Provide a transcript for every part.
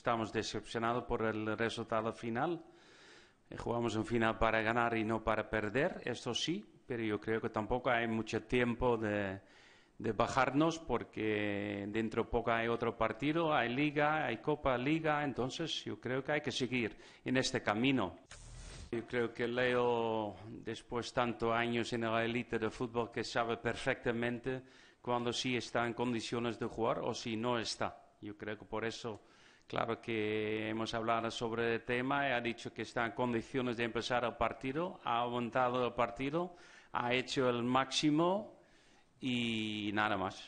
estamos decepcionados por el resultado final. Jugamos un final para ganar y no para perder, esto sí, pero yo creo que tampoco hay mucho tiempo de bajarnos, porque dentro de poco hay otro partido, hay Liga, hay Copa Liga, entonces yo creo que hay que seguir en este camino. Yo creo que Leo, después de tantos años en la élite de fútbol, que sabe perfectamente cuando sí está en condiciones de jugar o si no está. Yo creo que por eso, claro que hemos hablado sobre el tema, y ha dicho que está en condiciones de empezar el partido, ha aguantado el partido, ha hecho el máximo y nada más.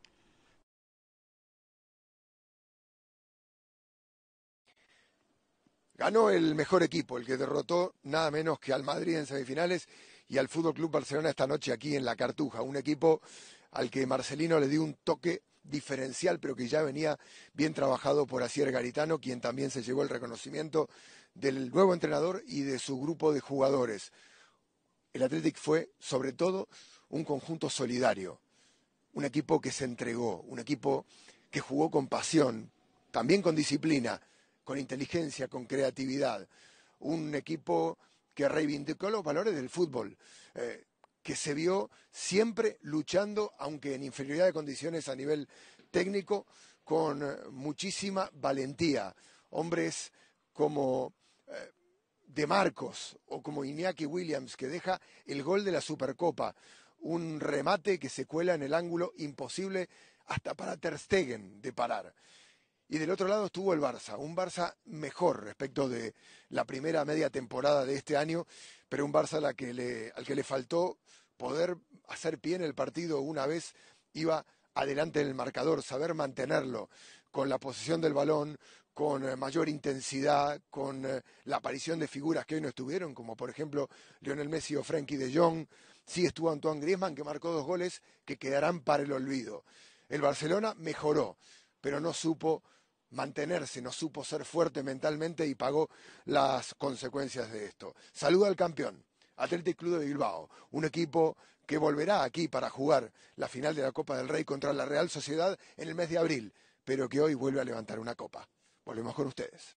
Ganó el mejor equipo, el que derrotó nada menos que al Madrid en semifinales y al Fútbol Club Barcelona esta noche aquí en la Cartuja. Un equipo al que Marcelino le dio un toque diferencial, pero que ya venía bien trabajado por Asier Garitano, quien también se llevó el reconocimiento del nuevo entrenador y de su grupo de jugadores. El Athletic fue, sobre todo, un conjunto solidario, un equipo que se entregó, un equipo que jugó con pasión, también con disciplina, con inteligencia, con creatividad, un equipo que reivindicó los valores del fútbol, que se vio siempre luchando, aunque en inferioridad de condiciones a nivel técnico, con muchísima valentía. Hombres como De Marcos o como Iñaki Williams, que deja el gol de la Supercopa, un remate que se cuela en el ángulo imposible hasta para Ter Stegen de parar. Y del otro lado estuvo el Barça, un Barça mejor respecto de la primera media temporada de este año, pero un Barça al que le faltó poder hacer pie en el partido una vez iba adelante en el marcador, saber mantenerlo con la posesión del balón, con mayor intensidad, con la aparición de figuras que hoy no estuvieron, como por ejemplo Lionel Messi o Frenkie de Jong. Sí estuvo Antoine Griezmann, que marcó 2 goles que quedarán para el olvido. El Barcelona mejoró, pero no supo mantenerse, no supo ser fuerte mentalmente y pagó las consecuencias de esto. Saluda al campeón, Athletic Club de Bilbao, un equipo que volverá aquí para jugar la final de la Copa del Rey contra la Real Sociedad en el mes de abril, pero que hoy vuelve a levantar una copa. Volvemos con ustedes.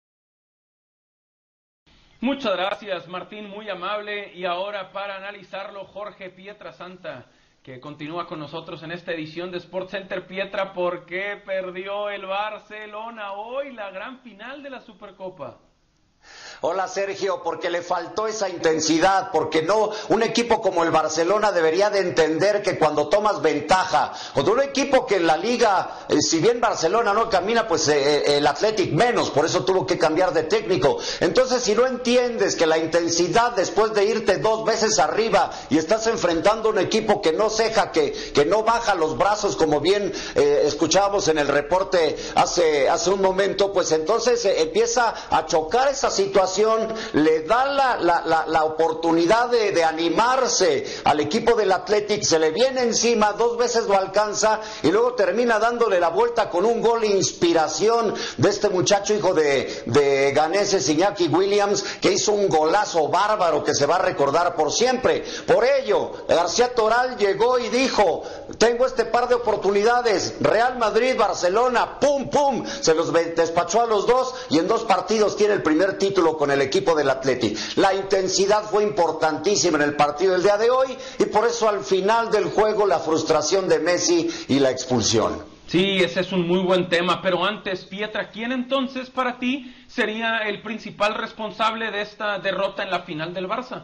Muchas gracias, Martín, muy amable. Y ahora para analizarlo, Jorge Pietrasanta, que continúa con nosotros en esta edición de SportsCenter. Pietra, ¿por qué perdió el Barcelona hoy la gran final de la Supercopa? Hola Sergio, porque le faltó esa intensidad, porque no, un equipo como el Barcelona debería de entender que cuando tomas ventaja, o de un equipo que en la liga, si bien Barcelona no camina, pues el Athletic menos, por eso tuvo que cambiar de técnico. Entonces, si no entiendes que la intensidad después de irte 2 veces arriba y estás enfrentando un equipo que no ceja, que no baja los brazos, como bien escuchábamos en el reporte hace un momento, pues entonces empieza a chocar esa situación, le da la oportunidad de animarse al equipo del Athletic, se le viene encima, 2 veces lo alcanza y luego termina dándole la vuelta con un gol inspiración de este muchacho hijo de ganeses, Iñaki Williams, que hizo un golazo bárbaro que se va a recordar por siempre. Por ello, García Toral llegó y dijo: tengo este par de oportunidades, Real Madrid, Barcelona, pum, pum, se los despachó a los dos y en 2 partidos tiene el primer título con el equipo del Athletic. La intensidad fue importantísima en el partido del día de hoy y por eso al final del juego la frustración de Messi y la expulsión. Sí, ese es un muy buen tema, pero antes, Pietra, ¿quién entonces para ti sería el principal responsable de esta derrota en la final del Barça?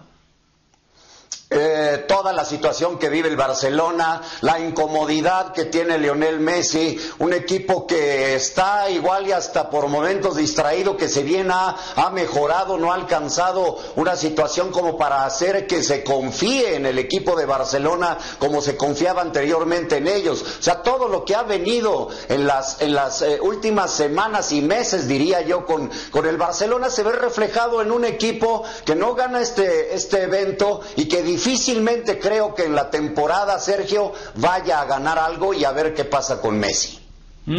Toda la situación que vive el Barcelona, la incomodidad que tiene Lionel Messi, un equipo que está igual y hasta por momentos distraído, que si bien ha mejorado, no ha alcanzado una situación como para hacer que se confíe en el equipo de Barcelona como se confiaba anteriormente en ellos. O sea, todo lo que ha venido en las últimas semanas y meses, diría yo, con el Barcelona se ve reflejado en un equipo que no gana este evento y que difícilmente creo que en la temporada, Sergio, vaya a ganar algo y a ver qué pasa con Messi.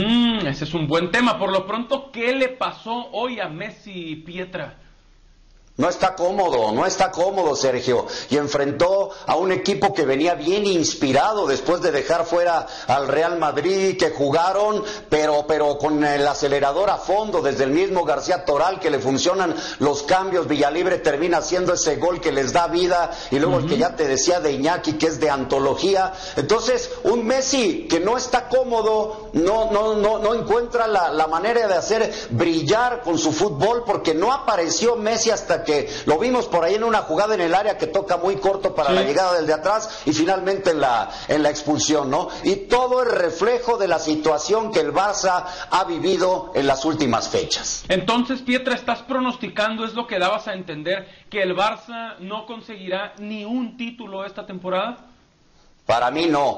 Ese es un buen tema. Por lo pronto, ¿qué le pasó hoy a Messi, Pietra? No está cómodo, Sergio, y enfrentó a un equipo que venía bien inspirado después de dejar fuera al Real Madrid, que jugaron, pero con el acelerador a fondo, desde el mismo García Toral, que le funcionan los cambios. Villalibre termina haciendo ese gol que les da vida, y luego el que ya te decía de Iñaki, que es de antología. Entonces, un Messi que no está cómodo, no encuentra la manera de hacer brillar con su fútbol, porque no apareció Messi hasta que lo vimos por ahí en una jugada en el área que toca muy corto para la llegada del de atrás, y finalmente en la expulsión, ¿no? Y todo es reflejo de la situación que el Barça ha vivido en las últimas fechas. Entonces, Pietra, estás pronosticando, es lo que dabas a entender, que el Barça no conseguirá ni un título esta temporada. Para mí no.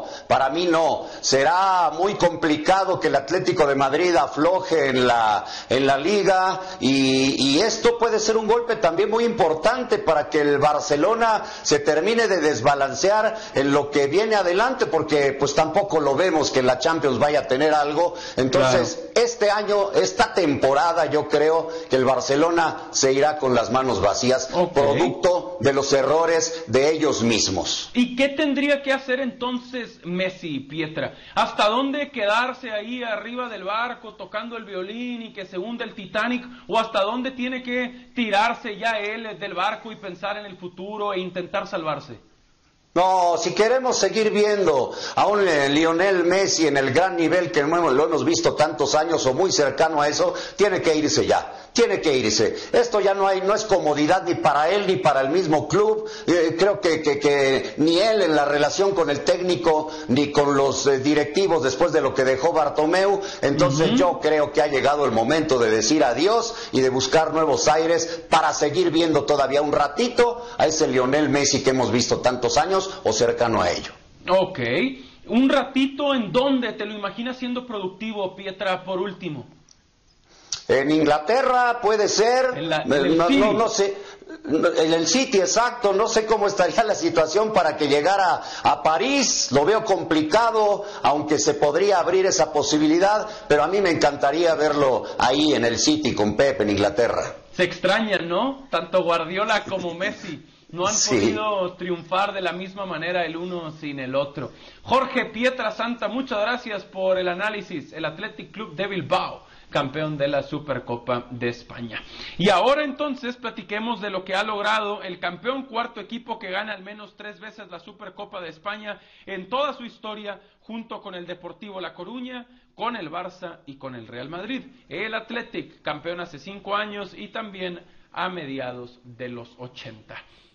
Será muy complicado que el Atlético de Madrid afloje en la liga, y esto puede ser un golpe también muy importante para que el Barcelona se termine de desbalancear en lo que viene adelante, porque pues tampoco lo vemos que en la Champions vaya a tener algo. Entonces, este año, esta temporada, yo creo que el Barcelona se irá con las manos vacías, producto de los errores de ellos mismos. ¿Y qué tendría que hacer entonces Messi, Pietra? ¿Hasta dónde quedarse ahí arriba del barco tocando el violín y que se hunde el Titanic? ¿O hasta dónde tiene que tirarse ya él del barco y pensar en el futuro e intentar salvarse? No, si queremos seguir viendo a un Lionel Messi en el gran nivel que lo hemos visto tantos años o muy cercano a eso, tiene que irse ya. Tiene que irse. Esto ya no es comodidad ni para él ni para el mismo club. Creo que ni él en la relación con el técnico ni con los directivos después de lo que dejó Bartomeu. Entonces yo creo que ha llegado el momento de decir adiós y de buscar nuevos aires para seguir viendo todavía un ratito a ese Lionel Messi que hemos visto tantos años o cercano a ello. Ok. Un ratito, ¿en dónde te lo imaginas siendo productivo, Pietra, por último? En Inglaterra puede ser, no sé, en el City, exacto. No sé cómo estaría la situación para que llegara a París, lo veo complicado, aunque se podría abrir esa posibilidad, pero a mí me encantaría verlo ahí en el City con Pep en Inglaterra. Se extrañan, ¿no? Tanto Guardiola como Messi no han podido triunfar de la misma manera el uno sin el otro. Jorge Pietrasanta, muchas gracias por el análisis. El Athletic Club de Bilbao, campeón de la Supercopa de España. Y ahora entonces platiquemos de lo que ha logrado el campeón, cuarto equipo que gana al menos 3 veces la Supercopa de España en toda su historia, junto con el Deportivo La Coruña, con el Barça y con el Real Madrid. El Athletic, campeón hace 5 años y también a mediados de los 80.